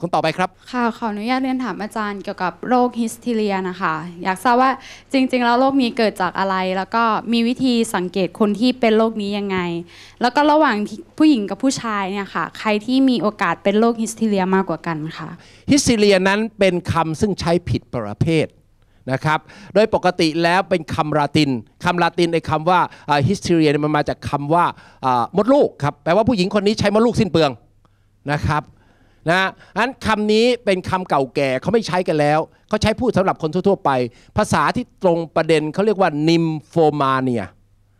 คนต่อไปครับค่ะขออนุญาตเรียนถามอาจารย์เกี่ยวกับโรคฮิสทีเรียนะคะอยากทราบว่าจริงๆแล้วโรคนี้เกิดจากอะไรแล้วก็มีวิธีสังเกตคนที่เป็นโรคนี้ยังไงแล้วก็ระหว่างผู้หญิงกับผู้ชายเนี่ยค่ะใครที่มีโอกาสเป็นโรคฮิสทีเรียมากกว่ากันค่ะฮิสทีเรียนั้นเป็นคำซึ่งใช้ผิดประเภทนะครับโดยปกติแล้วเป็นคำลาตินในคำว่าฮิสทีเรียมันมาจากคำว่ามดลูกครับแปลว่าผู้หญิงคนนี้ใช้มดลูกสิ้นเปลืองนะครับอันคำนี้เป็นคำเก่าแก่เขาไม่ใช้กันแล้วเขาใช้พูดสำหรับคนทั่วๆไปภาษาที่ตรงประเด็นเขาเรียกว่านิมโฟมาเนีย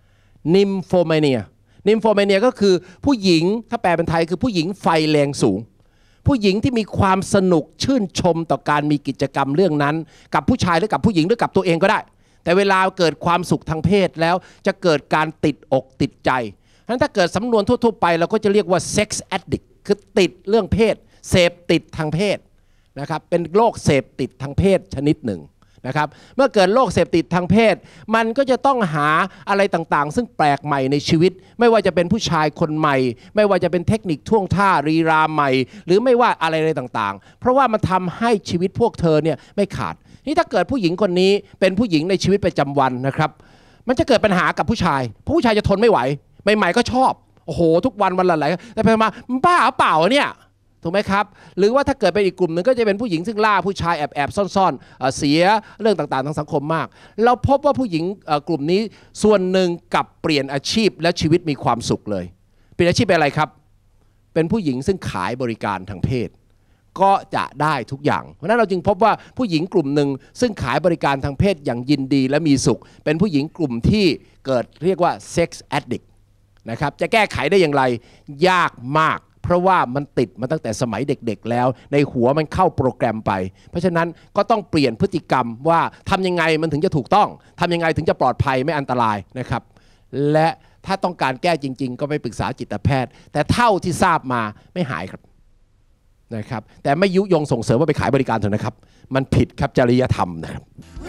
ก็คือผู้หญิงถ้าแปลเป็นไทยคือผู้หญิงไฟแรงสูงผู้หญิงที่มีความสนุกชื่นชมต่อการมีกิจกรรมเรื่องนั้นกับผู้ชายหรือกับผู้หญิงหรือกับตัวเองก็ได้แต่เวลาเกิดความสุขทางเพศแล้วจะเกิดการติดอกติดใจฉะนั้นถ้าเกิดสำนวนทั่วๆไปเราก็จะเรียกว่า sex addict คือติดเรื่องเพศเสพติดทางเพศนะครับเป็นโรคเสพติดทางเพศชนิดหนึ่งนะครับเมื่อเกิดโรคเสพติดทางเพศมันก็จะต้องหาอะไรต่างๆซึ่งแปลกใหม่ในชีวิตไม่ว่าจะเป็นผู้ชายคนใหม่ไม่ว่าจะเป็นเทคนิคท่วงท่ารีราใหม่หรือไม่ว่าอะไรต่างๆเพราะว่ามันทำให้ชีวิตพวกเธอเนี่ยไม่ขาดนี่ถ้าเกิดผู้หญิงคนนี้เป็นผู้หญิงในชีวิตประจำวันนะครับมันจะเกิดปัญหากับผู้ชายเพราะผู้ชายจะทนไม่ไหวใหม่ๆก็ชอบโอ้โหทุกวันละหลายแต่พอมาบ้าเปล่าเนี่ยถูกไหมครับหรือว่าถ้าเกิดเป็นอีกกลุ่มหนึ่งก็จะเป็นผู้หญิงซึ่งล่าผู้ชายแอบซ่อนเสียเรื่องต่างๆทางสังคมมากเราพบว่าผู้หญิงกลุ่มนี้ส่วนหนึ่งกับเปลี่ยนอาชีพและชีวิตมีความสุขเลยเปลี่ยนอาชีพเป็นอะไรครับเป็นผู้หญิงซึ่งขายบริการทางเพศก็จะได้ทุกอย่างเพราะนั้นเราจึงพบว่าผู้หญิงกลุ่มหนึ่งซึ่งขายบริการทางเพศอย่างยินดีและมีสุขเป็นผู้หญิงกลุ่มที่เกิดเรียกว่า sex addict นะครับจะแก้ไขได้อย่างไรยากมากเพราะว่ามันติดมาตั้งแต่สมัยเด็กๆแล้วในหัวมันเข้าโปรแกรมไปเพราะฉะนั้นก็ต้องเปลี่ยนพฤติกรรมว่าทำยังไงมันถึงจะถูกต้องทำยังไงถึงจะปลอดภัยไม่อันตรายนะครับและถ้าต้องการแก้จริงๆก็ไปปรึกษาจิตแพทย์แต่เท่าที่ทราบมาไม่หายครับนะครับแต่ไม่ยุยงส่งเสริมว่าไปขายบริการเถอะนะครับมันผิดครับจริยธรรมนะครับ